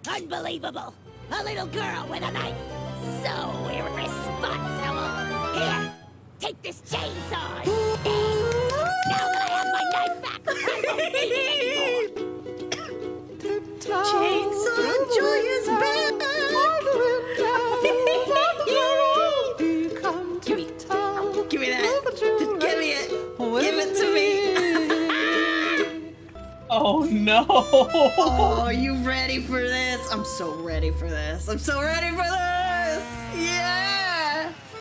Unbelievable! A little girl with a knife! So irresponsible! Here, take this chainsaw instead! Now that I have my knife back, I won't need it anymore! Chainsaw Joy is back! Give me that! Just give me it! Give it to me! Oh no! Oh, are you ready for this? I'm so ready for this. I'm so ready for this!